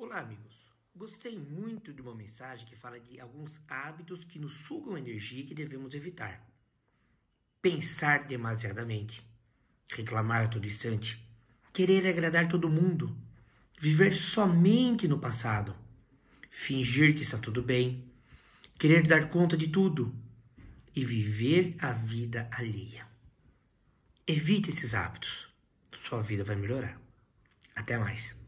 Olá, amigos. Gostei muito de uma mensagem que fala de alguns hábitos que nos sugam energia e que devemos evitar. Pensar demasiadamente, reclamar a todo instante, querer agradar todo mundo, viver somente no passado, fingir que está tudo bem, querer dar conta de tudo e viver a vida alheia. Evite esses hábitos. Sua vida vai melhorar. Até mais.